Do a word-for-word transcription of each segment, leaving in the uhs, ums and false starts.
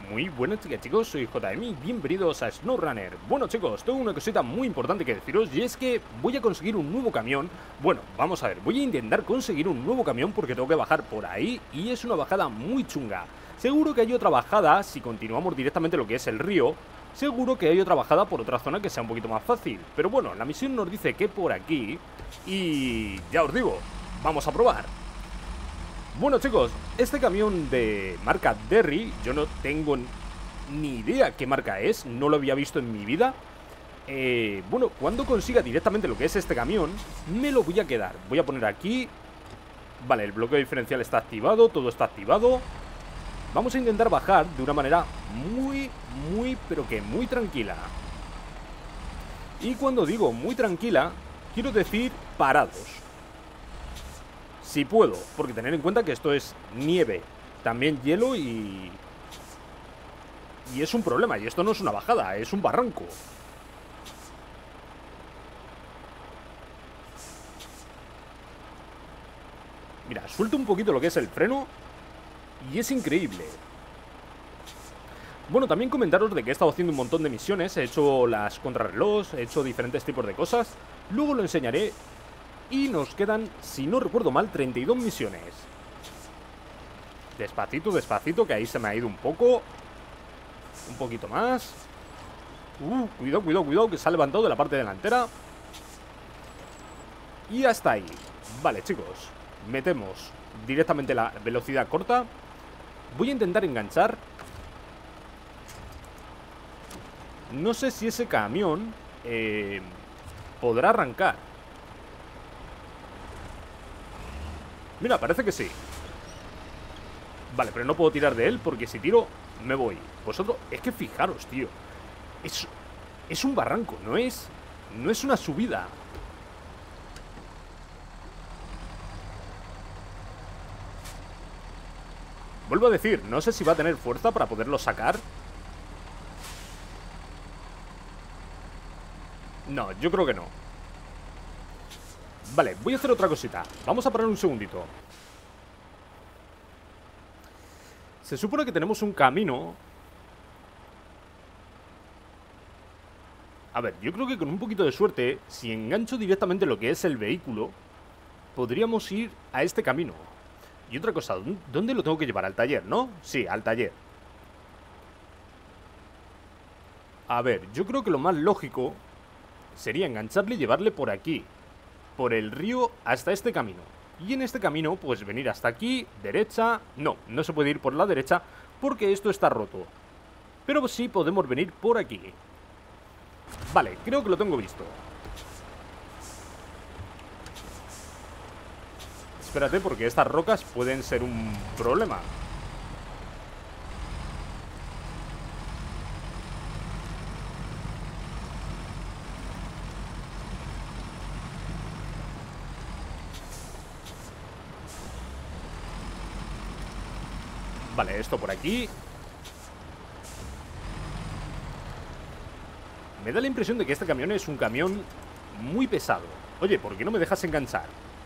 Muy buenas chicas, chicos, soy J M y bienvenidos a SnowRunner. Bueno chicos, tengo una cosita muy importante que deciros y es que voy a conseguir un nuevo camión. Bueno, vamos a ver, voy a intentar conseguir un nuevo camión porque tengo que bajar por ahí y es una bajada muy chunga. Seguro que hay otra bajada, si continuamos directamente lo que es el río, seguro que hay otra bajada por otra zona que sea un poquito más fácil. Pero bueno, la misión nos dice que por aquí y ya os digo, vamos a probar. Bueno chicos, este camión de marca Derry, yo no tengo ni idea qué marca es, no lo había visto en mi vida. eh, Bueno, cuando consiga directamente lo que es este camión, me lo voy a quedar. Voy a poner aquí. Vale, el bloqueo diferencial está activado, todo está activado. Vamos a intentar bajar de una manera muy, muy, pero que muy tranquila. Y cuando digo muy tranquila, quiero decir parados. Si puedo, porque tener en cuenta que esto es nieve, también hielo y... Y es un problema, y esto no es una bajada, es un barranco. Mira, suelto un poquito lo que es el freno y es increíble. Bueno, también comentaros de que he estado haciendo un montón de misiones. He hecho las contrarreloj, he hecho diferentes tipos de cosas. Luego lo enseñaré. Y nos quedan, si no recuerdo mal, treinta y dos misiones. Despacito, despacito, que ahí se me ha ido un poco. Un poquito más. Uh, cuidado, cuidado, cuidado, que se ha levantado de la parte delantera. Y hasta ahí. Vale, chicos, metemos directamente la velocidad corta. Voy a intentar enganchar. No sé si ese camión eh, podrá arrancar. Mira, parece que sí. Vale, pero no puedo tirar de él porque si tiro me voy. Vosotros, es que fijaros, tío. Es, es un barranco, no es, no es una subida. Vuelvo a decir, no sé si va a tener fuerza para poderlo sacar. No, yo creo que no. Vale, voy a hacer otra cosita. Vamos a parar un segundito. Se supone que tenemos un camino. A ver, yo creo que con un poquito de suerte, si engancho directamente lo que es el vehículo, podríamos ir a este camino. Y otra cosa, ¿dónde lo tengo que llevar? Al taller, ¿no? Sí, al taller. A ver, yo creo que lo más lógico sería engancharle y llevarle por aquí, por el río hasta este camino. Y en este camino, pues venir hasta aquí, derecha. No, no se puede ir por la derecha porque esto está roto. Pero sí podemos venir por aquí. Vale, creo que lo tengo visto. Espérate, porque estas rocas pueden ser un problema. Vale, esto por aquí. Me da la impresión de que este camión es un camión muy pesado. Oye, ¿por qué no me dejas enganchar?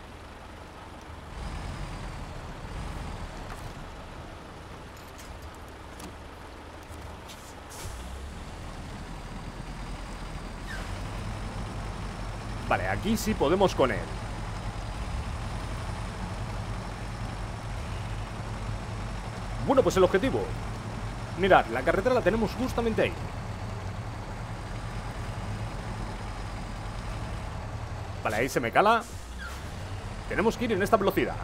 Vale, aquí sí podemos con él. Bueno, pues el objetivo. Mirad, la carretera la tenemos justamente ahí. Vale, ahí se me cala. Tenemos que ir en esta velocidad.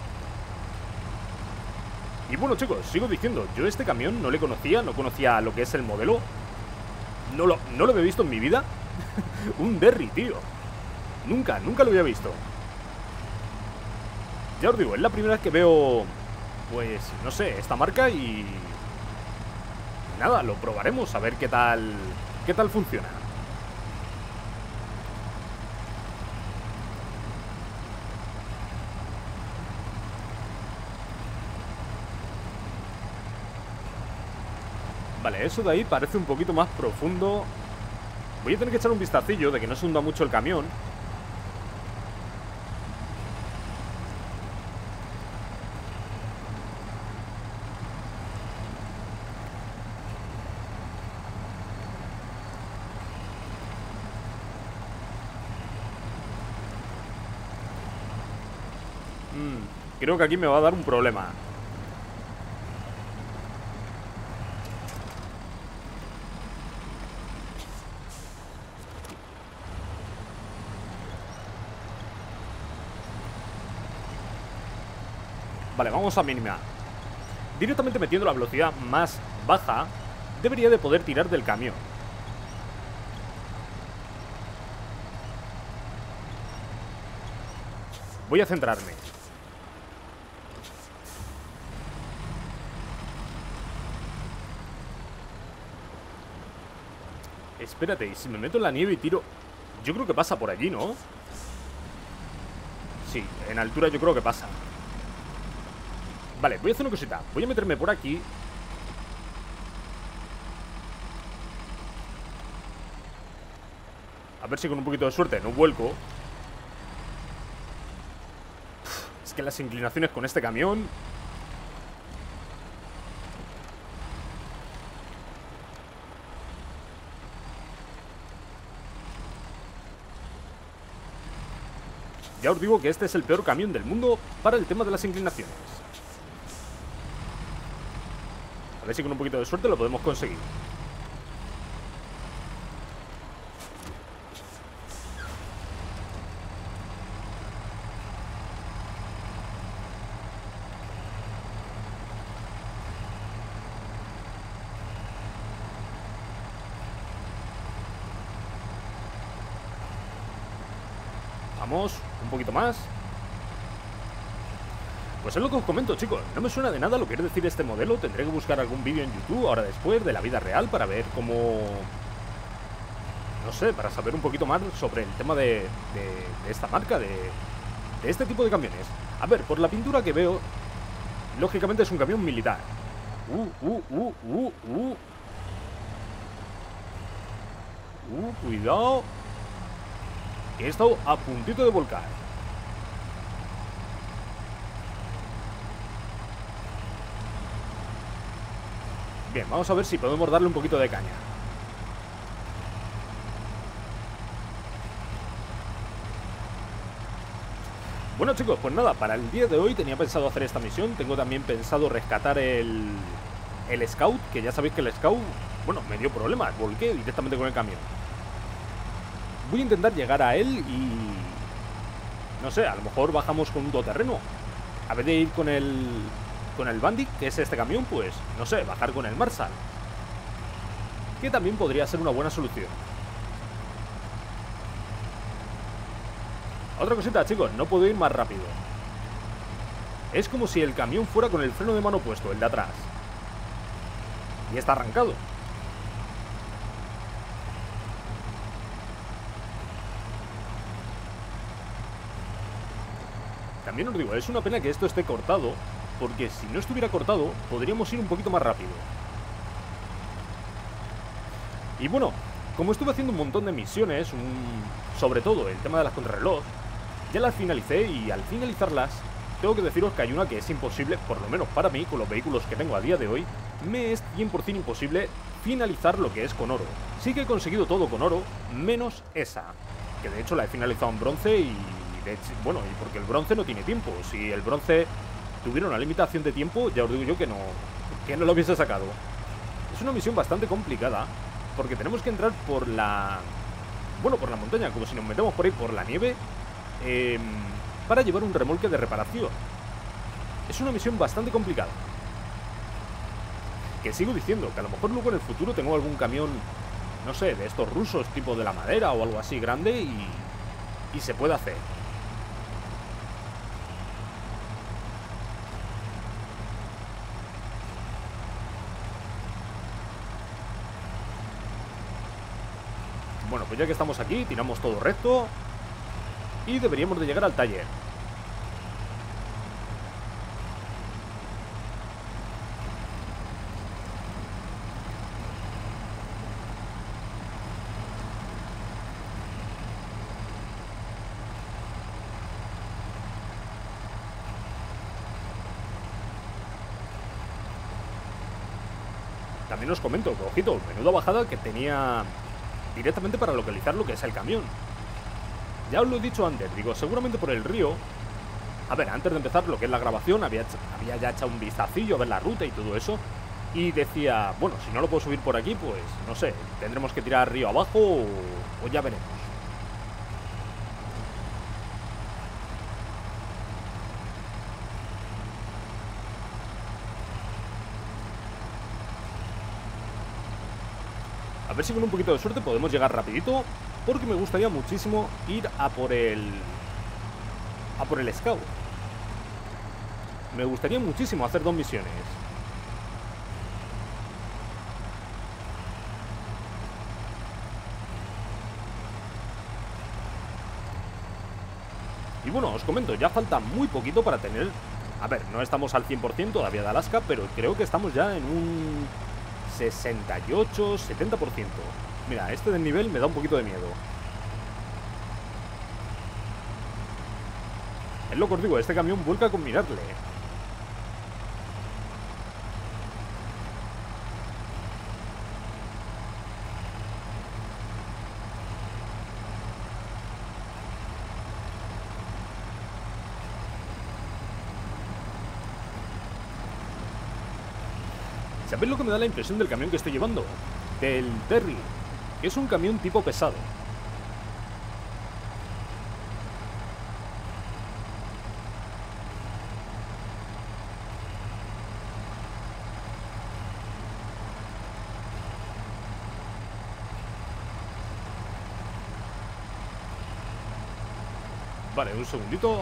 Y bueno chicos, sigo diciendo, yo este camión no le conocía, no conocía lo que es el modelo. No lo, no lo había visto en mi vida. Un Derry, tío. Nunca, nunca lo había visto. Ya os digo, es la primera vez que veo, pues, no sé, esta marca y... Nada, lo probaremos a ver qué tal, qué tal funciona. Vale, eso de ahí parece un poquito más profundo. Voy a tener que echar un vistacillo de que no se hunda mucho el camión. Creo que aquí me va a dar un problema. Vale, vamos a minimizar. Directamente metiendo la velocidad más baja, debería de poder tirar del camión. Voy a centrarme. Espérate, y si me meto en la nieve y tiro... Yo creo que pasa por allí, ¿no? Sí, en altura yo creo que pasa. Vale, voy a hacer una cosita. Voy a meterme por aquí. A ver si con un poquito de suerte no vuelco. Es que las inclinaciones con este camión... Ya os digo que este es el peor camión del mundo para el tema de las inclinaciones. A ver si con un poquito de suerte lo podemos conseguir. Vamos, un poquito más. Pues es lo que os comento, chicos. No me suena de nada lo que quiere decir este modelo. Tendré que buscar algún vídeo en YouTube ahora después de la vida real para ver cómo... No sé, para saber un poquito más sobre el tema de, de, de esta marca, de, de este tipo de camiones. A ver, por la pintura que veo, lógicamente es un camión militar. Uh, uh, uh, uh, uh. Uh, cuidado. He estado a puntito de volcar. Bien, vamos a ver si podemos darle un poquito de caña. Bueno, chicos, pues nada, para el día de hoy tenía pensado hacer esta misión. Tengo también pensado rescatar el, el Scout, que ya sabéis que el Scout, bueno, me dio problemas, volqué directamente con el camión. Voy a intentar llegar a él y... No sé, a lo mejor bajamos con un todoterreno. A vez de ir con el... Con el Bandit, que es este camión, pues... No sé, bajar con el Marshall. Que también podría ser una buena solución. Otra cosita, chicos, no puedo ir más rápido. Es como si el camión fuera con el freno de mano puesto, el de atrás. Y está arrancado. También os digo, es una pena que esto esté cortado, porque si no estuviera cortado, podríamos ir un poquito más rápido. Y bueno, como estuve haciendo un montón de misiones, un... sobre todo el tema de las contrarreloj, ya las finalicé y al finalizarlas, tengo que deciros que hay una que es imposible, por lo menos para mí, con los vehículos que tengo a día de hoy, me es cien por cien imposible finalizar lo que es con oro. Sí que he conseguido todo con oro, menos esa, que de hecho la he finalizado en bronce y... Bueno, y porque el bronce no tiene tiempo. Si el bronce tuviera una limitación de tiempo, ya os digo yo que no, que no lo hubiese sacado. Es una misión bastante complicada, porque tenemos que entrar por la... Bueno, por la montaña, como si nos metemos por ahí por la nieve, eh, para llevar un remolque de reparación. Es una misión bastante complicada. Que sigo diciendo, que a lo mejor luego en el futuro tengo algún camión, no sé, de estos rusos, tipo de la madera o algo así grande y, y se puede hacer. Bueno, pues ya que estamos aquí, tiramos todo recto y deberíamos de llegar al taller. También os comento, que, ojito, menuda bajada que tenía directamente para localizar lo que es el camión. Ya os lo he dicho antes, digo, seguramente por el río A ver, antes de empezar lo que es la grabación, había, había ya echado un vistacillo a ver la ruta y todo eso. Y decía, bueno, si no lo puedo subir por aquí, pues no sé, tendremos que tirar río abajo o, o ya veremos. A ver si con un poquito de suerte podemos llegar rapidito, porque me gustaría muchísimo ir a por el... a por el Scout. Me gustaría muchísimo hacer dos misiones. Y bueno, os comento, ya falta muy poquito para tener... A ver, no estamos al cien por cien todavía de Alaska, pero creo que estamos ya en un sesenta y ocho, setenta por ciento. Mira, este del nivel me da un poquito de miedo. Es lo que os digo, este camión vuelca con mirarle. ¿Sabéis lo que me da la impresión del camión que estoy llevando? Del Terry, que es un camión tipo pesado. Vale, un segundito.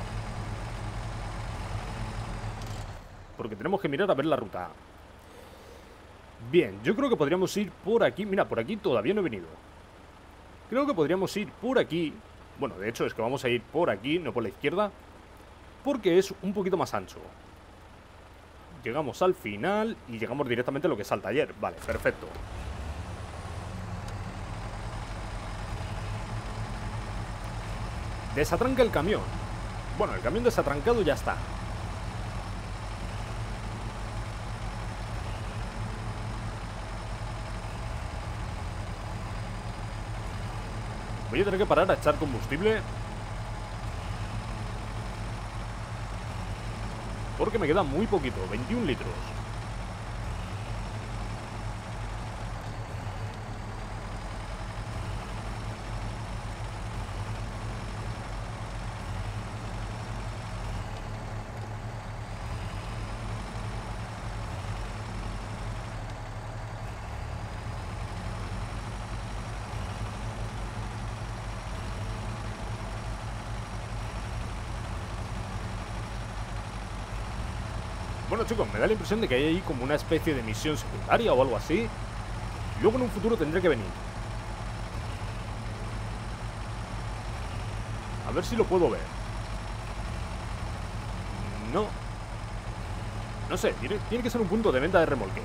Porque tenemos que mirar a ver la ruta. Bien, yo creo que podríamos ir por aquí. Mira, por aquí todavía no he venido. Creo que podríamos ir por aquí. Bueno, de hecho es que vamos a ir por aquí, no por la izquierda, porque es un poquito más ancho. Llegamos al final y llegamos directamente a lo que es al taller. Vale, perfecto. Desatranca el camión. Bueno, el camión desatrancado ya está. Voy a tener que parar a echar combustible, porque me queda muy poquito, veintiún litros. Bueno, chicos, me da la impresión de que hay ahí como una especie de misión secundaria o algo así. Luego en un futuro tendré que venir. A ver si lo puedo ver. No. No sé, tiene, tiene que ser un punto de venta de remolques.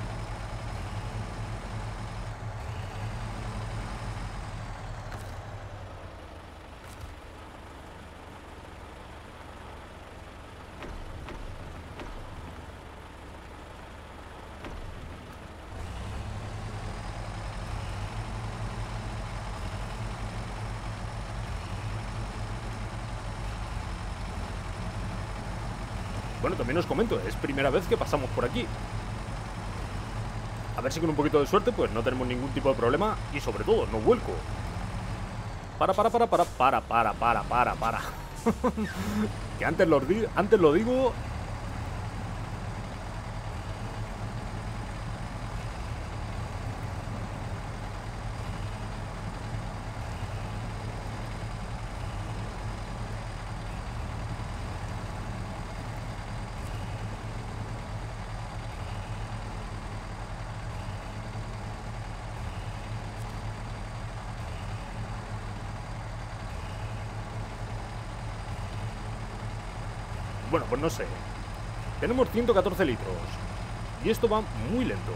Bueno, también os comento, es primera vez que pasamos por aquí. A ver si con un poquito de suerte pues no tenemos ningún tipo de problema y sobre todo no vuelco. Para, para, para, para, para, para, para, para, para. Que antes lo, antes lo digo. Bueno, pues no sé. Tenemos ciento catorce litros. Y esto va muy lento.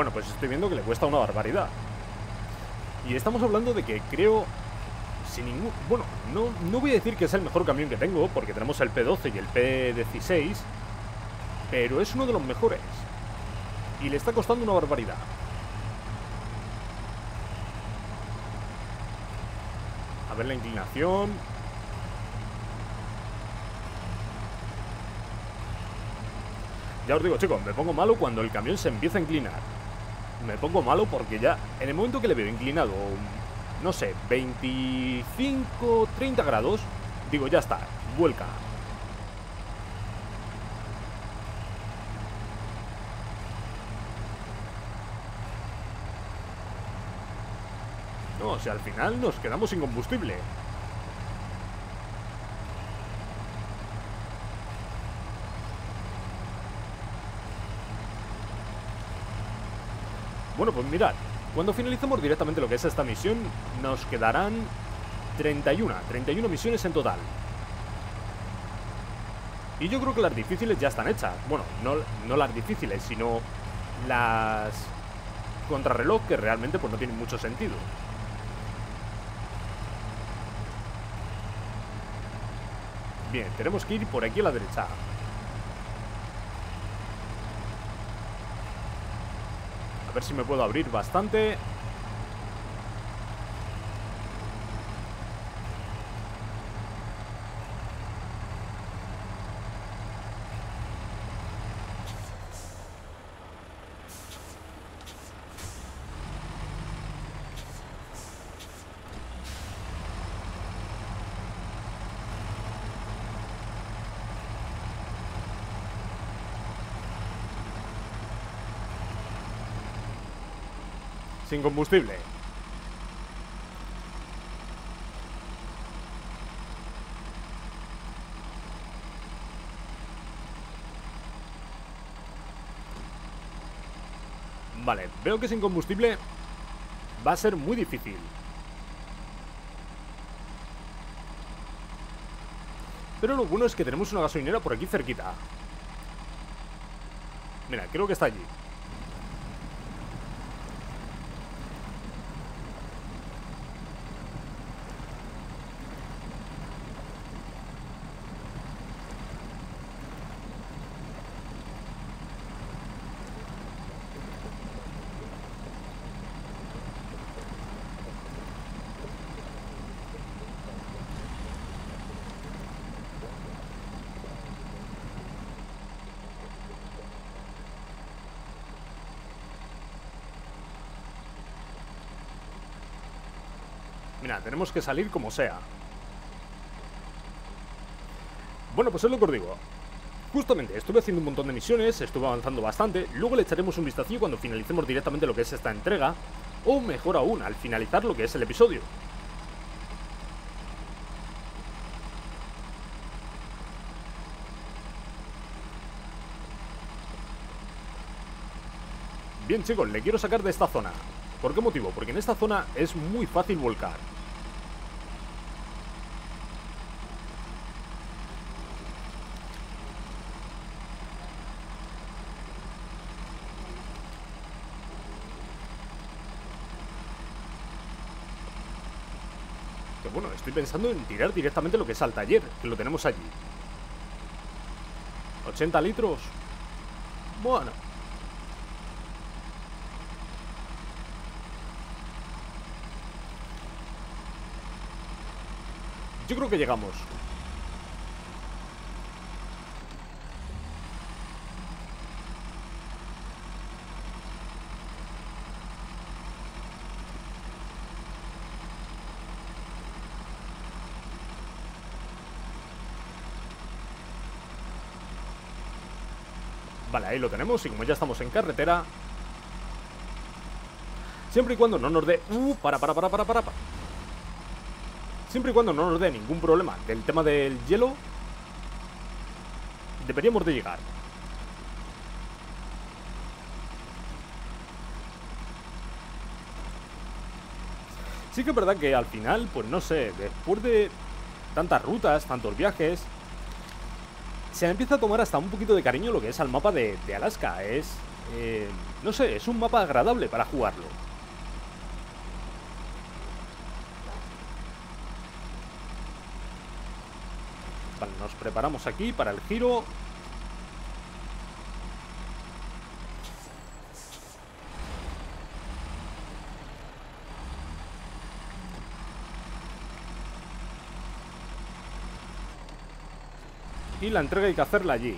Bueno, pues estoy viendo que le cuesta una barbaridad. Y estamos hablando de que creo... Sin ningún... Bueno, no, no voy a decir que es el mejor camión que tengo, porque tenemos el P doce y el P dieciséis, pero es uno de los mejores. Y le está costando una barbaridad. A ver la inclinación. Ya os digo, chicos, me pongo malo cuando el camión se empieza a inclinar. Me pongo malo porque ya, en el momento que le veo inclinado, no sé, veinticinco, treinta grados, digo, ya está, vuelca. No, o sea, al final nos quedamos sin combustible. Bueno, pues mirad, cuando finalicemos directamente lo que es esta misión, nos quedarán treinta y uno misiones en total. Y yo creo que las difíciles ya están hechas. Bueno, no, no las difíciles, sino las contrarreloj, que realmente pues no tienen mucho sentido. Bien, tenemos que ir por aquí a la derecha. A ver si me puedo abrir bastante. Sin combustible. Vale, veo que sin combustible va a ser muy difícil. Pero lo bueno es que tenemos una gasolinera por aquí cerquita. Mira, creo que está allí. Mira, tenemos que salir como sea. Bueno, pues es lo que os digo. Justamente, estuve haciendo un montón de misiones, estuve avanzando bastante. Luego le echaremos un vistacillo cuando finalicemos directamente lo que es esta entrega. O mejor aún, al finalizar lo que es el episodio. Bien, chicos, le quiero sacar de esta zona. ¿Por qué motivo? Porque en esta zona es muy fácil volcar. Que bueno, estoy pensando en tirar directamente lo que es al taller, que lo tenemos allí. ochenta litros. Bueno. Yo creo que llegamos. Vale, ahí lo tenemos. Y como ya estamos en carretera, siempre y cuando no nos dé... Uh, para, para, para, para, para, para. Siempre y cuando no nos dé ningún problema del tema del hielo, deberíamos de llegar. Sí que es verdad que al final, pues no sé, después de tantas rutas, tantos viajes, se me empieza a tomar hasta un poquito de cariño lo que es al mapa de, de Alaska. Es Eh, no sé, es un mapa agradable para jugarlo. Vale, nos preparamos aquí para el giro. Y la entrega hay que hacerla allí.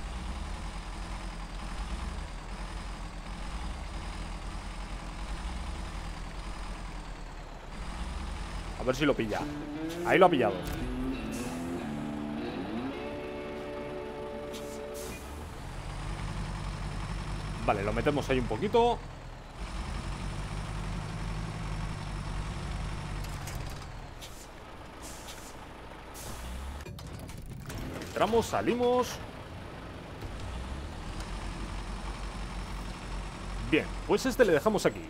A ver si lo pilla. Ahí lo ha pillado. Vale, lo metemos ahí un poquito. Entramos, salimos. Bien, pues este le dejamos aquí.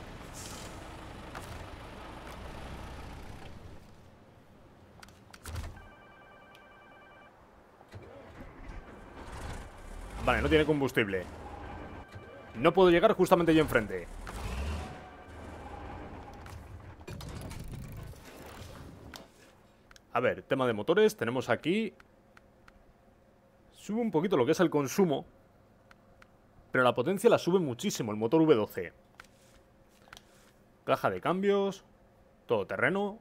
Vale, no tiene combustible. No puedo llegar justamente allí enfrente. A ver, tema de motores. Tenemos aquí. Sube un poquito lo que es el consumo, pero la potencia la sube muchísimo el motor V doce. Caja de cambios. Todoterreno.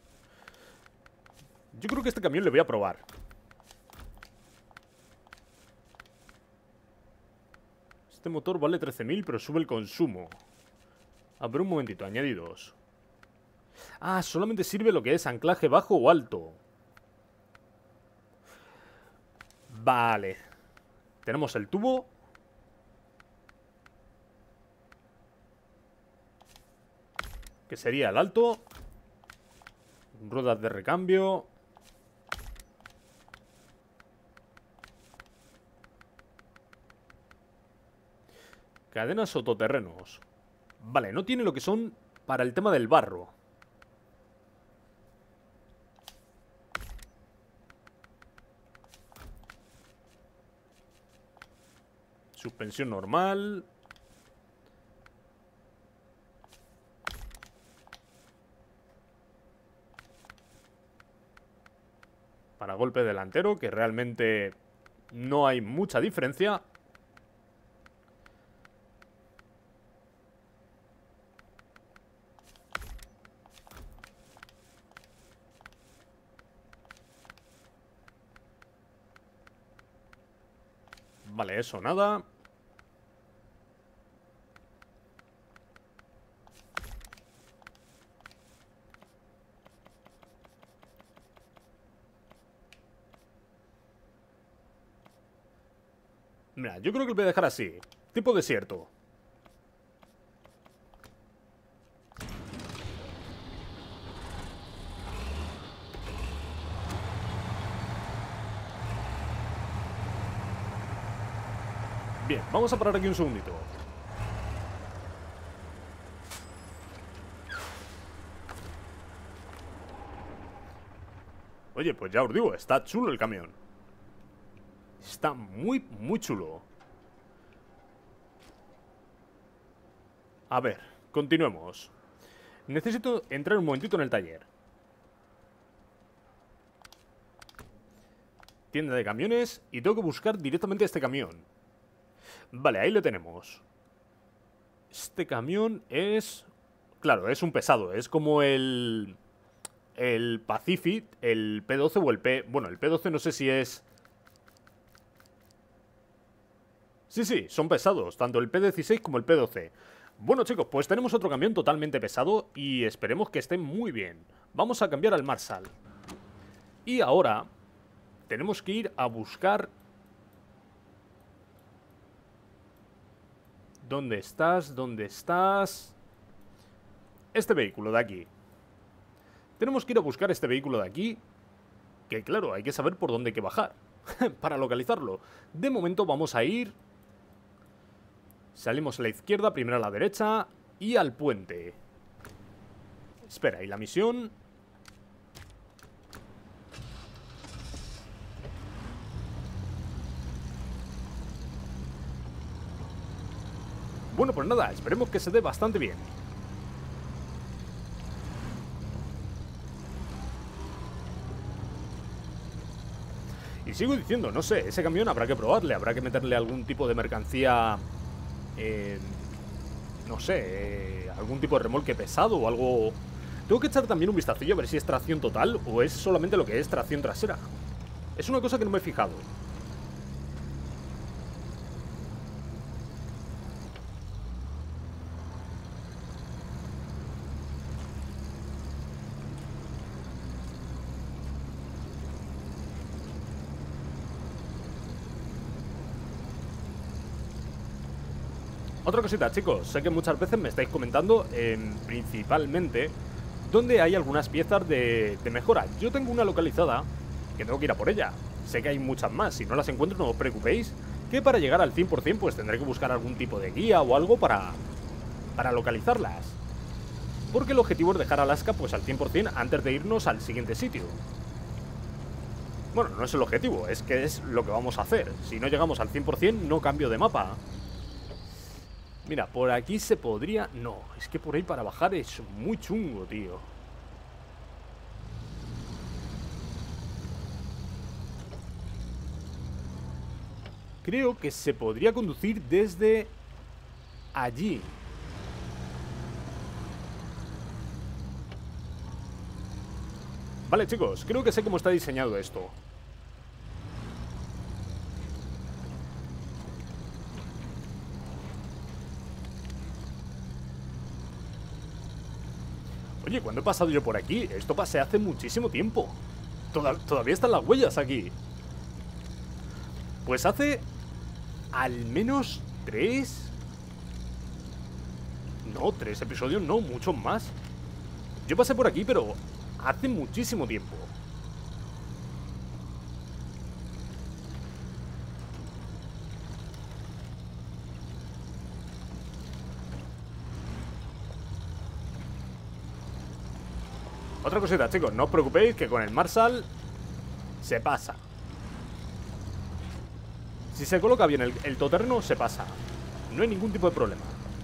Yo creo que este camión le voy a probar. Este motor vale trece mil, pero sube el consumo. A ver, un momentito, añadidos. Ah, solamente sirve lo que es anclaje bajo o alto. Vale. Tenemos el tubo. Que sería el alto. Ruedas de recambio. Cadenas o todoterrenos. Vale, no tiene lo que son para el tema del barro. Suspensión normal. Para golpe delantero, que realmente no hay mucha diferencia. Vale, eso nada. Mira, yo creo que lo voy a dejar así. Tipo desierto. Bien, vamos a parar aquí un segundito. Oye, pues ya os digo, está chulo el camión. Está muy, muy chulo. A ver, continuemos. Necesito entrar un momentito en el taller. Tienda de camiones. Y tengo que buscar directamente este camión. Vale, ahí lo tenemos. Este camión es... Claro, es un pesado. Es como el... El Pacific, el P doce o el P... Bueno, el P doce no sé si es... Sí, sí, son pesados, tanto el P dieciséis como el P doce. Bueno, chicos, pues tenemos otro camión totalmente pesado y esperemos que esté muy bien. Vamos a cambiar al Marshall. Y ahora tenemos que ir a buscar... ¿Dónde estás? ¿Dónde estás? Este vehículo de aquí. Tenemos que ir a buscar este vehículo de aquí. Que claro, hay que saber por dónde hay que bajar para localizarlo. De momento vamos a ir... Salimos a la izquierda, primero a la derecha y al puente. Espera, ¿y la misión? Bueno, pues nada, esperemos que se dé bastante bien. Y sigo diciendo, no sé, ese camión habrá que probarle, habrá que meterle algún tipo de mercancía, eh, no sé, eh, algún tipo de remolque pesado o algo. Tengo que echar también un vistacillo a ver si es tracción total o es solamente lo que es tracción trasera. Es una cosa que no me he fijado. Otra cosita, chicos, sé que muchas veces me estáis comentando, eh, principalmente, dónde hay algunas piezas de, de mejora. Yo tengo una localizada, que tengo que ir a por ella. Sé que hay muchas más, si no las encuentro no os preocupéis, que para llegar al cien por cien pues tendré que buscar algún tipo de guía o algo para, para localizarlas. Porque el objetivo es dejar Alaska pues al cien por cien antes de irnos al siguiente sitio. Bueno, no es el objetivo, es que es lo que vamos a hacer. Si no llegamos al cien por cien no cambio de mapa. Mira, por aquí se podría... No, es que por ahí para bajar es muy chungo, tío. Creo que se podría conducir desde allí. Vale, chicos, creo que sé cómo está diseñado esto. Oye, ¿cuándo he pasado yo por aquí? Esto pasé hace muchísimo tiempo. Toda- Todavía están las huellas aquí. Pues hace... al menos tres... No, tres episodios no, muchos más. Yo pasé por aquí, pero hace muchísimo tiempo. Otra cosita, chicos, no os preocupéis que con el Marshall se pasa. Si se coloca bien el, el todoterreno, se pasa. No hay ningún tipo de problema.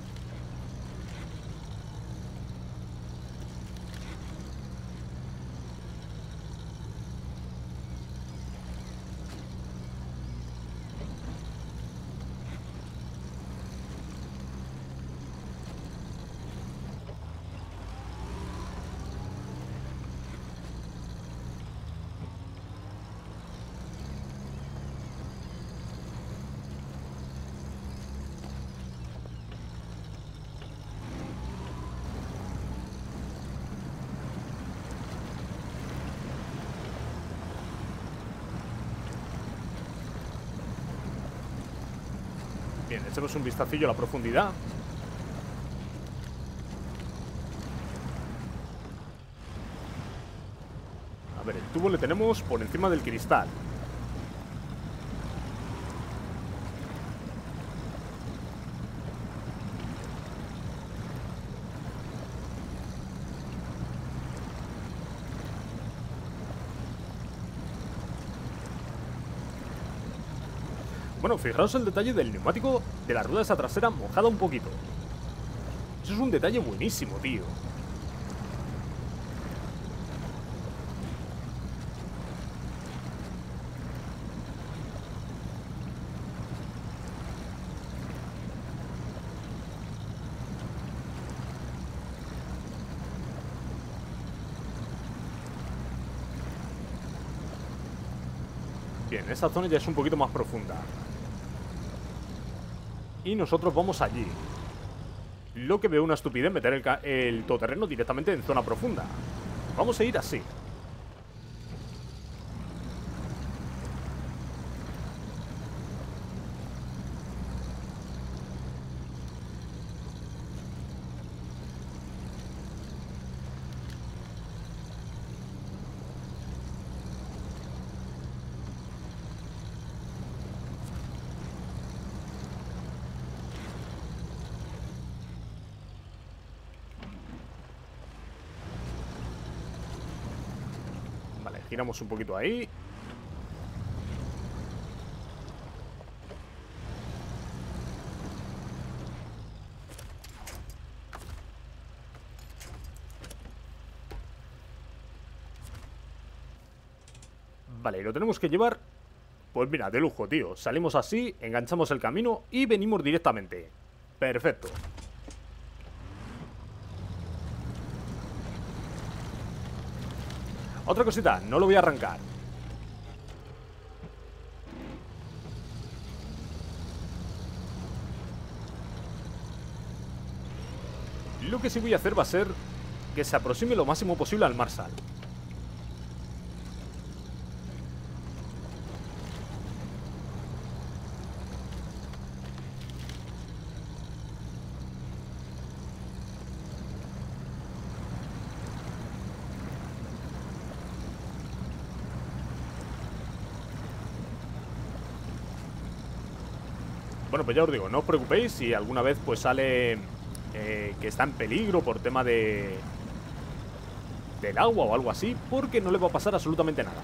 Bien, echemos un vistacillo a la profundidad. A ver, el tubo le tenemos por encima del cristal. Bueno, fijaros el detalle del neumático de la rueda esa trasera mojada un poquito. Eso es un detalle buenísimo, tío. Bien, esa zona ya es un poquito más profunda. Y nosotros vamos allí. Lo que veo una estupidez meter el, el todoterreno directamente en zona profunda. Vamos a ir así. Giramos un poquito ahí. Vale, y lo tenemos que llevar. Pues mira, de lujo, tío. Salimos así, enganchamos el camino y venimos directamente. Perfecto. Otra cosita, no lo voy a arrancar. Lo que sí voy a hacer va a ser que se aproxime lo máximo posible al Marshall. Bueno, pues ya os digo, no os preocupéis si alguna vez pues sale eh, que está en peligro por tema de del agua o algo así, porque no le va a pasar absolutamente nada.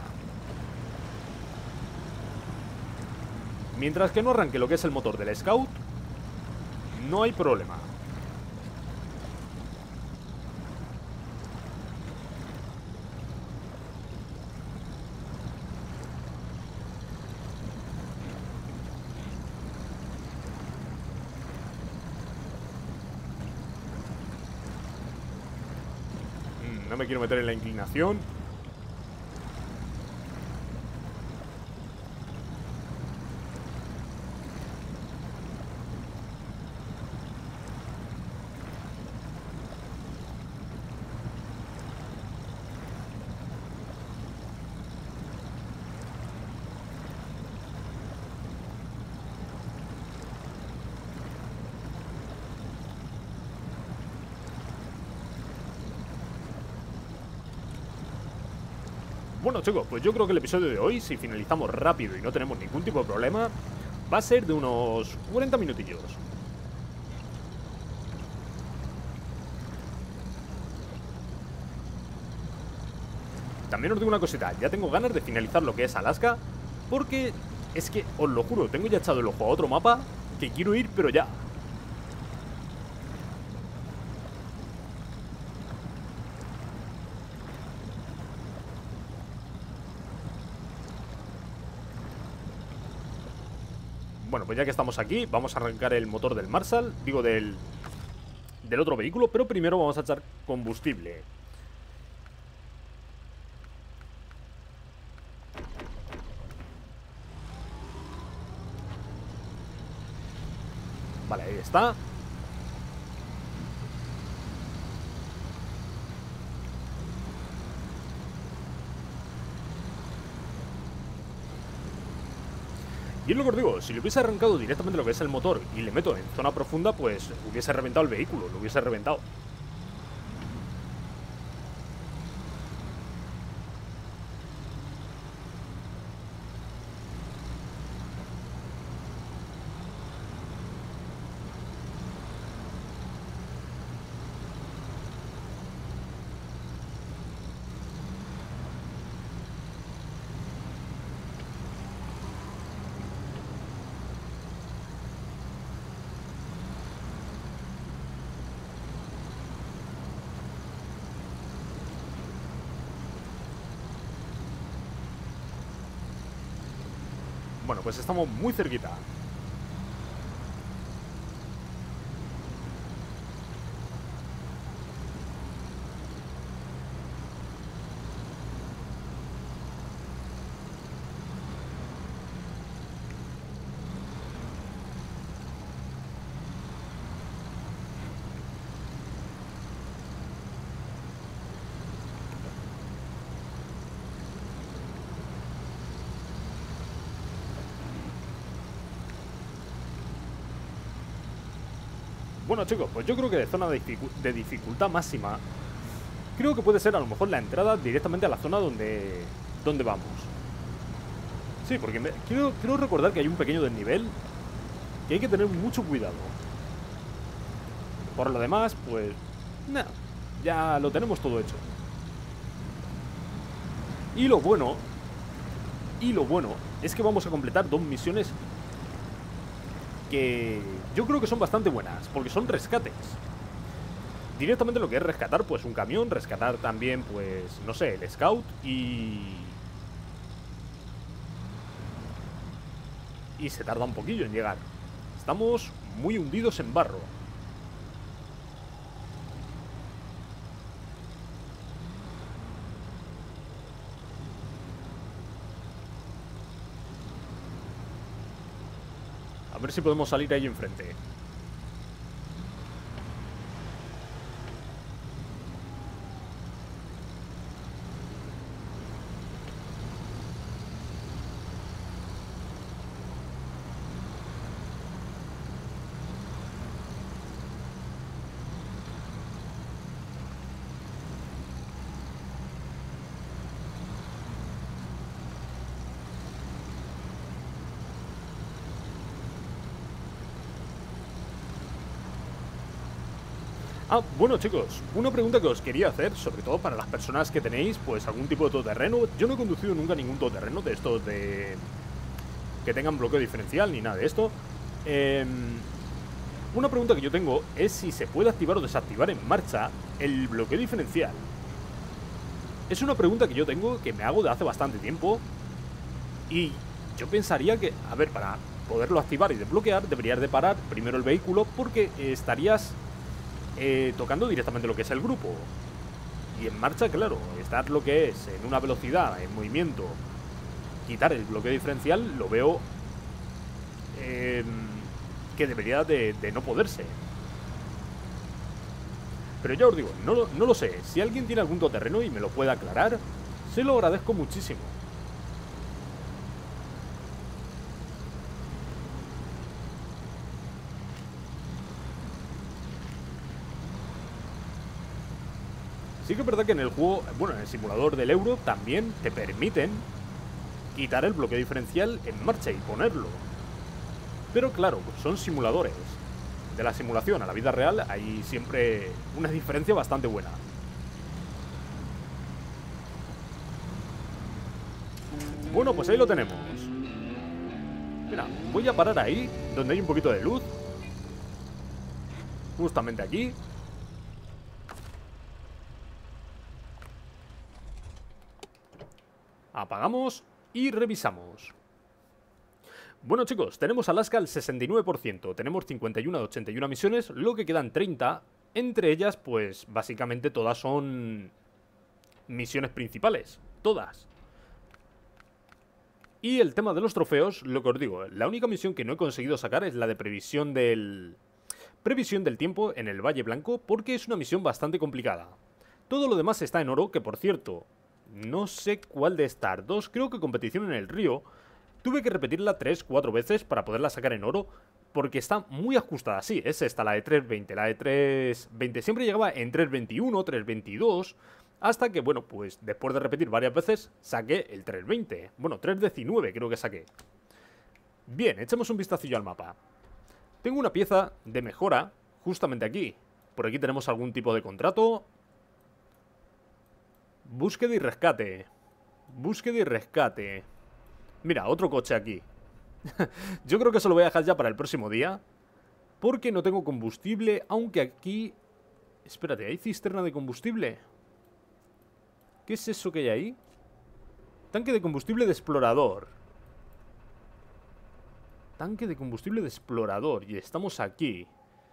Mientras que no arranque lo que es el motor del Scout, no hay problema. No me quiero meter en la inclinación. Bueno, chicos, pues yo creo que el episodio de hoy, si finalizamos rápido y no tenemos ningún tipo de problema, va a ser de unos cuarenta minutillos. También os digo una cosita, ya tengo ganas de finalizar lo que es Alaska, porque es que, os lo juro, tengo ya echado el ojo a otro mapa que quiero ir, pero ya. Bueno, pues ya que estamos aquí, vamos a arrancar el motor del Marshall, digo del, del otro vehículo, pero primero vamos a echar combustible. Vale, ahí está. Y es lo que os digo, si le hubiese arrancado directamente lo que es el motor y le meto en zona profunda, pues hubiese reventado el vehículo, lo hubiese reventado. Bueno, pues estamos muy cerquita. Bueno, chicos, pues yo creo que de zona de, dificu de dificultad máxima, creo que puede ser a lo mejor la entrada directamente a la zona donde, donde vamos. Sí, porque me, quiero, quiero recordar que hay un pequeño desnivel que hay que tener mucho cuidado. Por lo demás, pues, nada, ya lo tenemos todo hecho. Y lo bueno, y lo bueno, es que vamos a completar dos misiones que yo creo que son bastante buenas, porque son rescates. Directamente lo que es rescatar, pues un camión, rescatar también, pues, no sé, el Scout y... y se tarda un poquillo en llegar. Estamos muy hundidos en barro. A ver si podemos salir ahí enfrente. Ah, bueno chicos, una pregunta que os quería hacer, sobre todo para las personas que tenéis pues algún tipo de todoterreno. Yo no he conducido nunca ningún todoterreno de estos de... que tengan bloqueo diferencial ni nada de esto. eh... Una pregunta que yo tengo es si se puede activar o desactivar en marcha el bloqueo diferencial. Es una pregunta que yo tengo, que me hago de hace bastante tiempo. Y yo pensaría que, a ver, para poderlo activar y desbloquear deberías de parar primero el vehículo, porque estarías... Eh, tocando directamente lo que es el grupo. Y en marcha, claro, estar lo que es en una velocidad, en movimiento, quitar el bloqueo diferencial, lo veo eh, que debería de, de no poderse. Pero ya os digo, no, no lo sé. Si alguien tiene algún todoterreno y me lo puede aclarar, se lo agradezco muchísimo. Sí que es verdad que en el juego, bueno, en el simulador del Euro también te permiten quitar el bloqueo diferencial en marcha y ponerlo. Pero claro, son simuladores. De la simulación a la vida real hay siempre una diferencia bastante buena. Bueno, pues ahí lo tenemos. Mira, voy a parar ahí, donde hay un poquito de luz. Justamente aquí. Apagamos y revisamos. Bueno chicos, tenemos Alaska al sesenta y nueve por ciento, tenemos cincuenta y una de ochenta y una misiones, lo que quedan treinta, entre ellas pues básicamente todas son misiones principales, todas. Y el tema de los trofeos, lo que os digo, la única misión que no he conseguido sacar es la de previsión del... previsión del tiempo en el Valle Blanco, porque es una misión bastante complicada. Todo lo demás está en oro, que por cierto... no sé cuál de estar dos, creo que competición en el río. Tuve que repetirla tres, cuatro veces para poderla sacar en oro, porque está muy ajustada. Sí, es esta, la de tres veinte, la de tres veinte siempre llegaba en tres veintiuno, tres veintidós, hasta que, bueno, pues después de repetir varias veces, saqué el tres veinte. Bueno, tres diecinueve creo que saqué. Bien, echemos un vistacillo al mapa. Tengo una pieza de mejora justamente aquí. Por aquí tenemos algún tipo de contrato. Búsqueda y rescate. Búsqueda y rescate. Mira, otro coche aquí. Yo creo que eso lo voy a dejar ya para el próximo día, porque no tengo combustible, aunque aquí... Espérate, ¿hay cisterna de combustible? ¿Qué es eso que hay ahí? Tanque de combustible de explorador. Tanque de combustible de explorador. Y estamos aquí.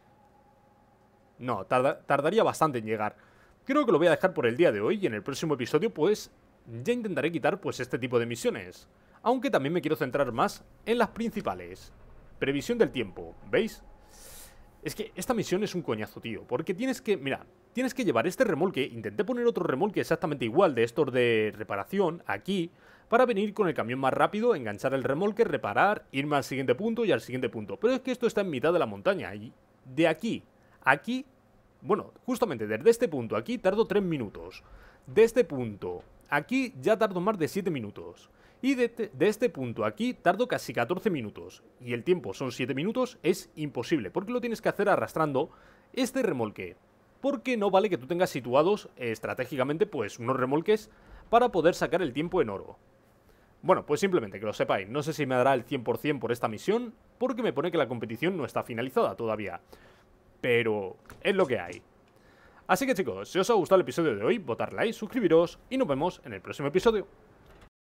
No, tarda, tardaría bastante en llegar. Creo que lo voy a dejar por el día de hoy, y en el próximo episodio pues ya intentaré quitar pues este tipo de misiones. Aunque también me quiero centrar más en las principales. Previsión del tiempo, ¿veis? Es que esta misión es un coñazo, tío, porque tienes que, mira, tienes que llevar este remolque. Intenté poner otro remolque exactamente igual de estos de reparación aquí, para venir con el camión más rápido, enganchar el remolque, reparar, irme al siguiente punto y al siguiente punto. Pero es que esto está en mitad de la montaña, y de aquí a aquí... Bueno, justamente desde este punto aquí tardo tres minutos. De este punto aquí ya tardo más de siete minutos. Y de, te, de este punto aquí tardo casi catorce minutos. Y el tiempo son siete minutos, es imposible, porque lo tienes que hacer arrastrando este remolque. Porque no vale que tú tengas situados eh, estratégicamente pues unos remolques para poder sacar el tiempo en oro. Bueno, pues simplemente que lo sepáis. No sé si me dará el cien por cien por esta misión, porque me pone que la competición no está finalizada todavía. Pero es lo que hay. Así que chicos, si os ha gustado el episodio de hoy, votad like, suscribiros y nos vemos en el próximo episodio.